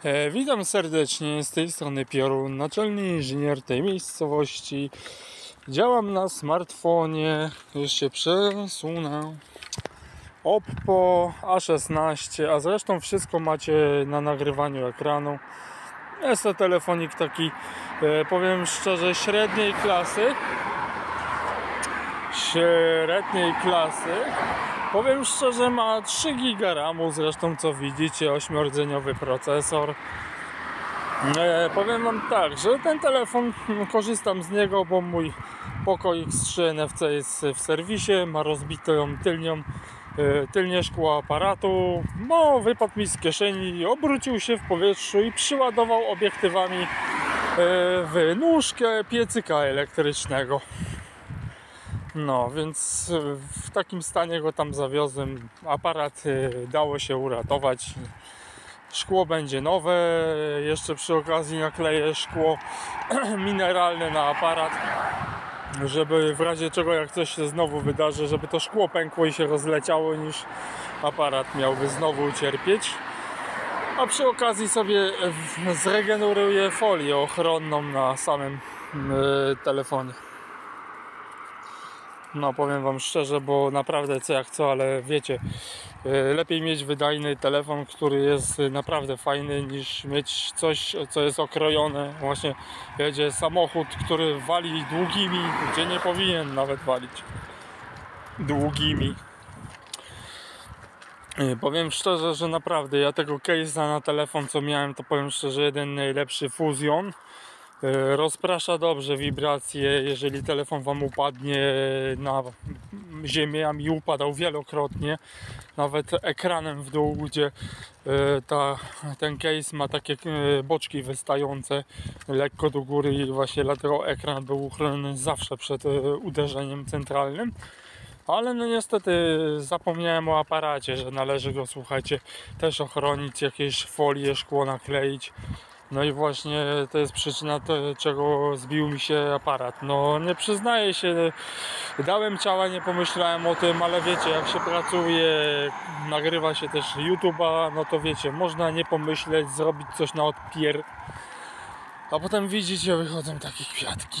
Witam serdecznie, z tej strony Piorun, naczelny inżynier tej miejscowości. Działam na smartfonie, już się przesunę. Oppo A16, a zresztą wszystko macie na nagrywaniu ekranu. Jest to telefonik taki, powiem szczerze, średniej klasy. Powiem szczerze, ma 3 GB RAMu, zresztą co widzicie, 8-rdzeniowy procesor. Powiem wam tak, że ten telefon, korzystam z niego, bo mój Poco X3 NFC jest w serwisie, ma rozbitą tylnie szkło aparatu, wypadł mi z kieszeni, obrócił się w powietrzu i przyładował obiektywami w nóżkę piecyka elektrycznego. No, więc w takim stanie go tam zawiozłem. Aparat dało się uratować. Szkło będzie nowe. Jeszcze przy okazji nakleję szkło mineralne na aparat, żeby w razie czego, jak coś się znowu wydarzy, żeby to szkło pękło i się rozleciało, niż aparat miałby znowu ucierpieć. A przy okazji sobie zregeneruję folię ochronną na samym telefonie. No, powiem wam szczerze, bo naprawdę co jak co, ale wiecie, lepiej mieć wydajny telefon, który jest naprawdę fajny, niż mieć coś, co jest okrojone. Właśnie jedzie samochód, który wali długimi, gdzie nie powinien nawet walić długimi. Powiem szczerze, że naprawdę ja tego case'a na telefon, co miałem, to powiem szczerze, jeden najlepszy Fusion. Rozprasza dobrze wibracje, jeżeli telefon wam upadnie na ziemię, a mi upadał wielokrotnie, nawet ekranem w dół, gdzie ten case ma takie boczki wystające lekko do góry i właśnie dlatego ekran był uchroniony zawsze przed uderzeniem centralnym. Ale no niestety zapomniałem o aparacie, że należy go, słuchajcie, też ochronić, jakieś folie, szkło nakleić. No i właśnie to jest przyczyna, czego zbił mi się aparat. No nie przyznaję się, dałem ciała, nie pomyślałem o tym, ale wiecie, jak się pracuje, nagrywa się też YouTube'a, no to wiecie, można nie pomyśleć, zrobić coś na odpier, a potem widzicie, wychodzą takie kwiatki.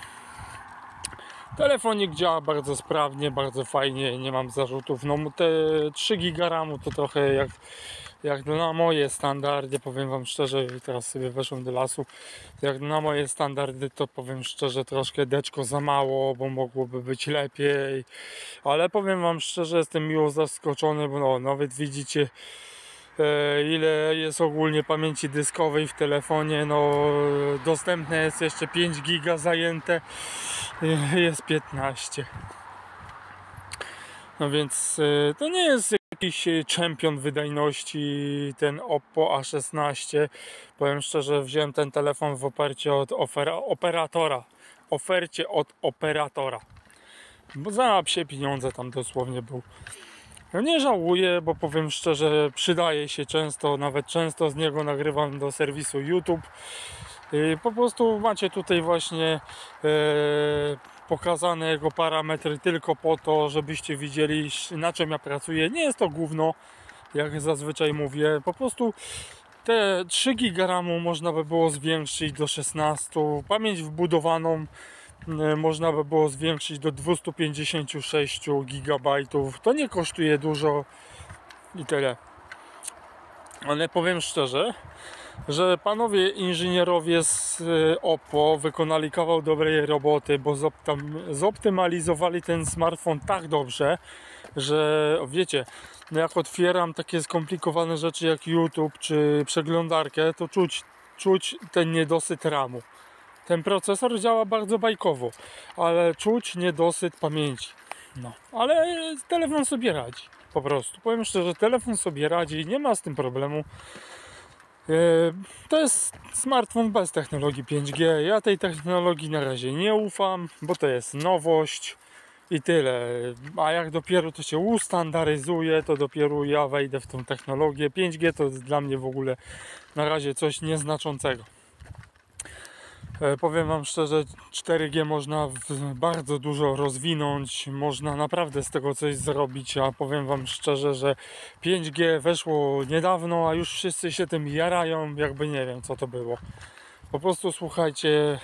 Telefonik działa bardzo sprawnie, bardzo fajnie, nie mam zarzutów. No te 3 GB RAMu to trochę jak na moje standardy, powiem wam szczerze, teraz sobie weszłem do lasu, jak na moje standardy, to powiem szczerze, troszkę deczko za mało, bo mogłoby być lepiej, ale powiem wam szczerze, jestem miło zaskoczony, bo no, nawet widzicie, ile jest ogólnie pamięci dyskowej w telefonie. No, dostępne jest jeszcze 5 GB, zajęte jest 15. No więc to nie jest jakiś czempion wydajności ten Oppo A16. Powiem szczerze, wziąłem ten telefon w ofercie od operatora, bo za psie pieniądze tam dosłownie był. No nie żałuję, bo powiem szczerze, przydaje się często, nawet często z niego nagrywam do serwisu YouTube. Po prostu macie tutaj właśnie pokazane jego parametry tylko po to, żebyście widzieli, na czym ja pracuję. Nie jest to gówno, jak zazwyczaj mówię, po prostu te 3 GB RAMu można by było zwiększyć do 16, pamięć wbudowaną można by było zwiększyć do 256 GB. To nie kosztuje dużo i tyle. Ale powiem szczerze, że panowie inżynierowie z Oppo wykonali kawał dobrej roboty, bo zoptymalizowali ten smartfon tak dobrze, że wiecie, no jak otwieram takie skomplikowane rzeczy jak YouTube czy przeglądarkę, to czuć ten niedosyt RAMu. Ten procesor działa bardzo bajkowo, ale czuć niedosyt pamięci. No, ale telefon sobie radzi. Po prostu. Powiem szczerze, telefon sobie radzi, nie ma z tym problemu. To jest smartfon bez technologii 5G. Ja tej technologii na razie nie ufam, bo to jest nowość i tyle. A jak dopiero to się ustandaryzuje, to dopiero ja wejdę w tą technologię. 5G to jest dla mnie w ogóle na razie coś nieznaczącego. Powiem wam szczerze, 4G można bardzo dużo rozwinąć, można naprawdę z tego coś zrobić, a powiem wam szczerze, że 5G weszło niedawno, a już wszyscy się tym jarają, jakby nie wiem co to było. Po prostu słuchajcie,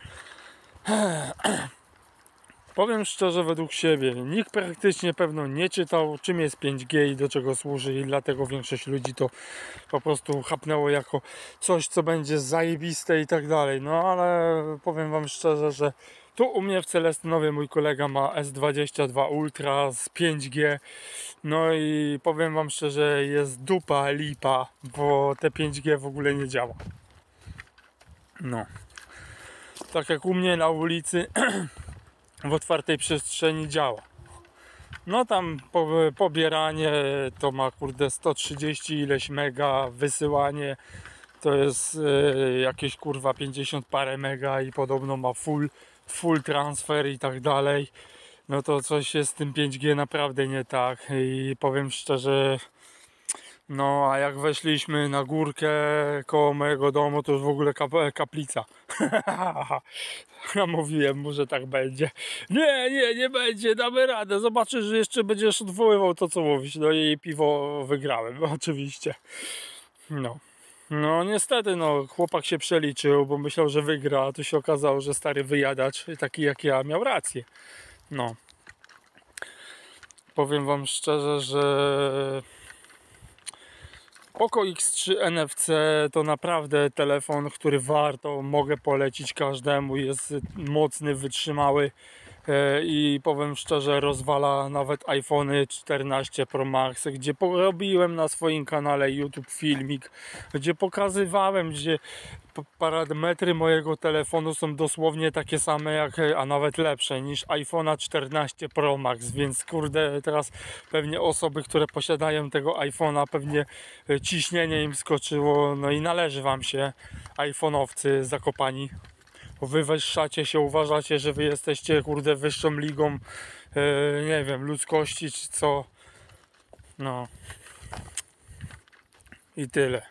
powiem szczerze, według siebie nikt praktycznie pewno nie czytał, czym jest 5G i do czego służy, i dlatego większość ludzi to po prostu chapnęło jako coś, co będzie zajebiste i tak dalej. No ale powiem wam szczerze, że tu u mnie w Celestynowie mój kolega ma S22 Ultra z 5G. No i powiem wam szczerze, jest dupa lipa, bo te 5G w ogóle nie działa. No, tak jak u mnie na ulicy w otwartej przestrzeni działa. No tam pobieranie to ma kurde 130 ileś mega, wysyłanie to jest jakieś kurwa 50 parę mega i podobno ma full transfer i tak dalej. No to coś jest z tym 5G naprawdę nie tak i powiem szczerze, no a jak weszliśmy na górkę koło mojego domu, to już w ogóle kaplica. Ja mówiłem mu, że tak będzie. Nie będzie, damy radę. Zobaczysz, że jeszcze będziesz odwoływał to, co mówisz. No i piwo wygrałem, oczywiście. No niestety, no chłopak się przeliczył, bo myślał, że wygra, a tu się okazało, że stary wyjadacz, taki jak ja, miał rację. No. Powiem wam szczerze, że Poco X3 NFC to naprawdę telefon, który mogę polecić każdemu. Jest mocny, wytrzymały i powiem szczerze, rozwala nawet iPhony 14 Pro Max, gdzie porobiłem na swoim kanale YouTube filmik, gdzie pokazywałem, gdzie parametry mojego telefonu są dosłownie takie same, a nawet lepsze niż iPhone'a 14 Pro Max, więc kurde, teraz pewnie osoby, które posiadają tego iPhone'a, pewnie ciśnienie im skoczyło, no i należy wam się, iPhone'owcy zakopani. Wywyższacie się, uważacie, że wy jesteście kurde wyższą ligą nie wiem, ludzkości czy co. No i tyle.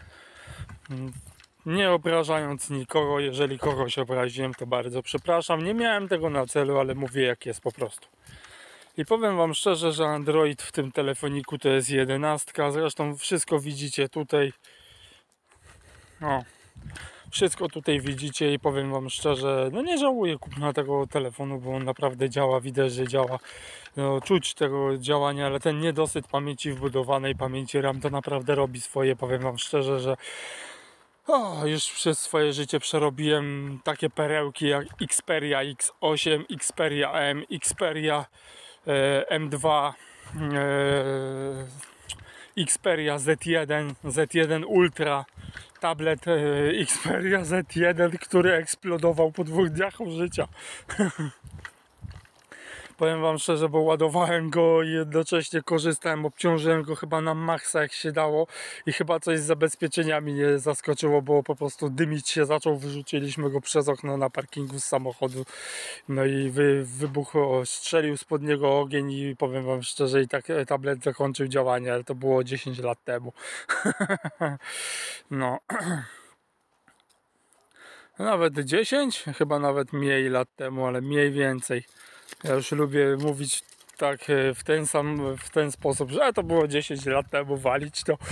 Nie obrażając nikogo, jeżeli kogoś obraziłem, to bardzo przepraszam. Nie miałem tego na celu, ale mówię jak jest po prostu. I powiem wam szczerze, że Android w tym telefoniku to jest 11. Zresztą wszystko widzicie tutaj. No. Wszystko tutaj widzicie i powiem wam szczerze, no nie żałuję kupna tego telefonu, bo on naprawdę działa, widać, że działa, no, czuć tego działania, ale ten niedosyt pamięci wbudowanej, pamięci RAM to naprawdę robi swoje. Powiem wam szczerze, że już przez swoje życie przerobiłem takie perełki jak Xperia X8, Xperia M, Xperia M2, Xperia Z1, Z1 Ultra, tablet Xperia Z1, który eksplodował po 2 dniach użycia. Powiem wam szczerze, bo ładowałem go i jednocześnie korzystałem, obciążyłem go chyba na maksa jak się dało i chyba coś z zabezpieczeniami nie zaskoczyło, bo po prostu dymić się zaczął, wyrzuciliśmy go przez okno na parkingu z samochodu, no i wybuchł, strzelił spod niego ogień i powiem wam szczerze, i tak tablet zakończył działanie, ale to było 10 lat temu. No. Nawet 10? Chyba nawet mniej lat temu, ale mniej więcej. Ja już lubię mówić tak w ten sposób, że to było 10 lat temu, walić to.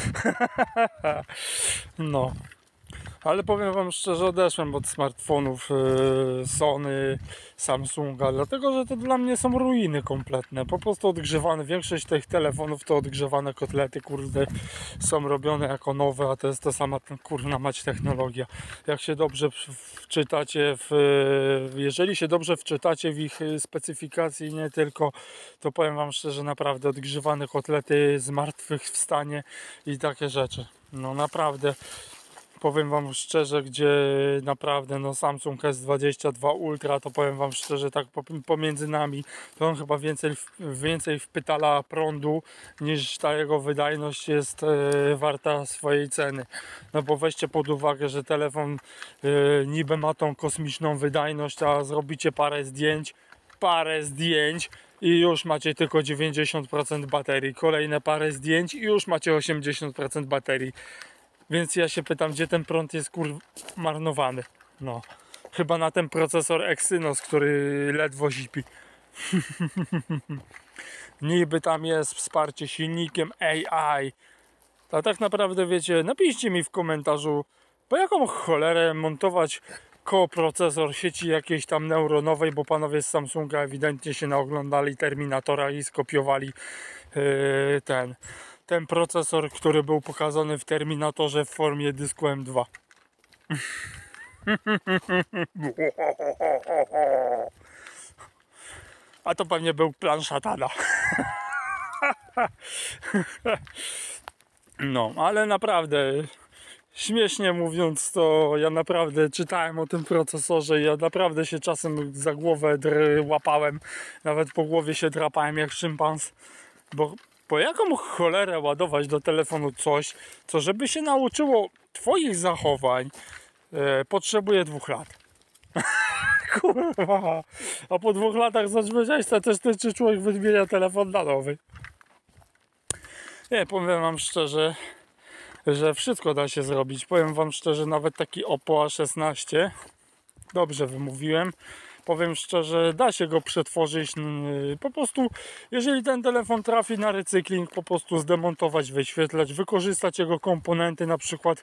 No. Ale powiem wam szczerze, odeszłem od smartfonów Sony, Samsunga, dlatego że to dla mnie są ruiny kompletne. Po prostu odgrzewane, większość tych telefonów to odgrzewane kotlety, kurde, są robione jako nowe, a to jest ta sama kurna mać technologia. Jak się dobrze wczytacie jeżeli się dobrze wczytacie w ich specyfikacji, nie tylko, to powiem wam szczerze, naprawdę odgrzewane kotlety, zmartwychwstanie i takie rzeczy. No naprawdę. Powiem wam szczerze, gdzie naprawdę no Samsung S22 Ultra, to powiem wam szczerze, tak pomiędzy nami, to on chyba więcej wpytala prądu niż ta jego wydajność jest warta swojej ceny. No bo weźcie pod uwagę, że telefon niby ma tą kosmiczną wydajność, a zrobicie parę zdjęć i już macie tylko 90% baterii, kolejne parę zdjęć i już macie 80% baterii. Więc ja się pytam, gdzie ten prąd jest marnowany. No, Chyba na ten procesor Exynos, który ledwo zipi. Niby tam jest wsparcie silnikiem AI. A tak naprawdę wiecie, napiszcie mi w komentarzu, po jaką cholerę montować koprocesor sieci jakiejś tam neuronowej, bo panowie z Samsunga ewidentnie się naoglądali Terminatora i skopiowali ten procesor, który był pokazany w Terminatorze w formie dysku M2. A to pewnie był plan szatana. No, ale naprawdę, śmiesznie mówiąc, to ja naprawdę czytałem o tym procesorze i ja naprawdę się czasem za głowę łapałem, nawet po głowie się drapałem jak szympans, bo po jaką cholerę ładować do telefonu coś, co żeby się nauczyło twoich zachowań, potrzebuje 2 lat. Kurwa, a po 2 latach za to też czy człowiek wymienia telefon na nowy. Nie, powiem wam szczerze, że wszystko da się zrobić. Powiem wam szczerze, nawet taki Oppo A16, dobrze wymówiłem, powiem szczerze, da się go przetworzyć. Po prostu, jeżeli ten telefon trafi na recykling, po prostu zdemontować, wyświetlać, wykorzystać jego komponenty, na przykład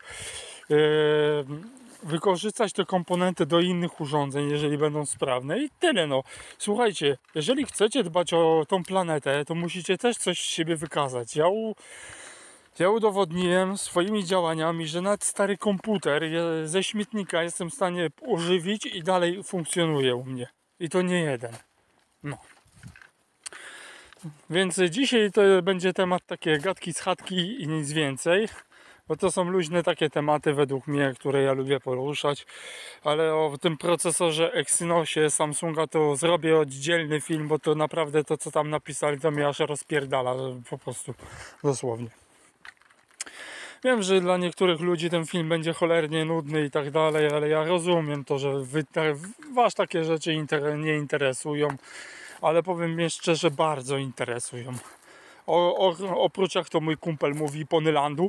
wykorzystać te komponenty do innych urządzeń, jeżeli będą sprawne i tyle. No, słuchajcie, jeżeli chcecie dbać o tą planetę, to musicie też coś z siebie wykazać. Ja udowodniłem swoimi działaniami, że nawet stary komputer ze śmietnika jestem w stanie ożywić i dalej funkcjonuje u mnie. I to nie jeden. No. Więc dzisiaj to będzie temat takie gadki z chatki i nic więcej. Bo to są luźne takie tematy według mnie, które ja lubię poruszać. Ale o tym procesorze Exynosie Samsunga to zrobię oddzielny film, bo to naprawdę to, co tam napisali, to mnie aż rozpierdala. Po prostu dosłownie. Wiem, że dla niektórych ludzi ten film będzie cholernie nudny i tak dalej, ale ja rozumiem to, że was takie rzeczy nie interesują, ale powiem mi szczerze, bardzo interesują. Oprócz jak to mój kumpel mówi, Ponylandu.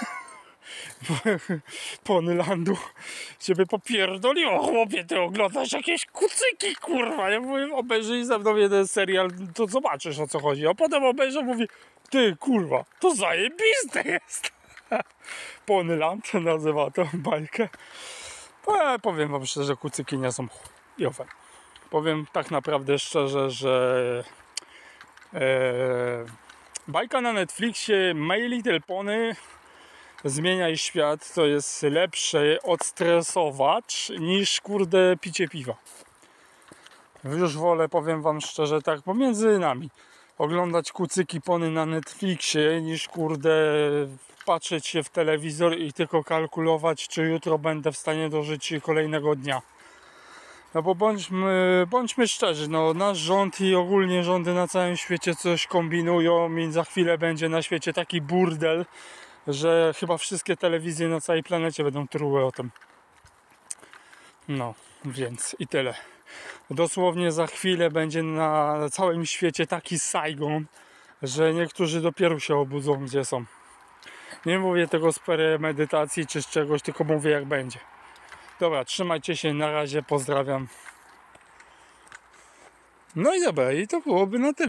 Ponylandu ciebie popierdoliło, chłopie, ty oglądasz jakieś kucyki, kurwa. Ja mówię, obejrzyj ze mną jeden serial, to zobaczysz, o co chodzi. A potem obejrzę, mówi, ty, kurwa, to zajebiste jest. Ponyland nazywa tą bajkę. Powiem wam szczerze, kucyki nie są chujowe. Powiem tak naprawdę szczerze, że bajka na Netflixie My Little Pony Zmieniaj Świat to jest lepszy odstresowacz niż kurde picie piwa. Już wolę, powiem wam szczerze, tak pomiędzy nami, oglądać kucyki pony na Netflixie niż kurde patrzeć się w telewizor i tylko kalkulować, czy jutro będę w stanie dożyć kolejnego dnia. No bo bądźmy szczerzy, no nasz rząd i ogólnie rządy na całym świecie coś kombinują i za chwilę będzie na świecie taki burdel, że chyba wszystkie telewizje na całej planecie będą truły o tym. No, więc i tyle. Dosłownie za chwilę będzie na całym świecie taki Saigon, że niektórzy dopiero się obudzą, gdzie są. Nie mówię tego z premedytacji czy z czegoś, tylko mówię jak będzie. Dobra, trzymajcie się, na razie, pozdrawiam. No i dobra, i to byłoby na tyle.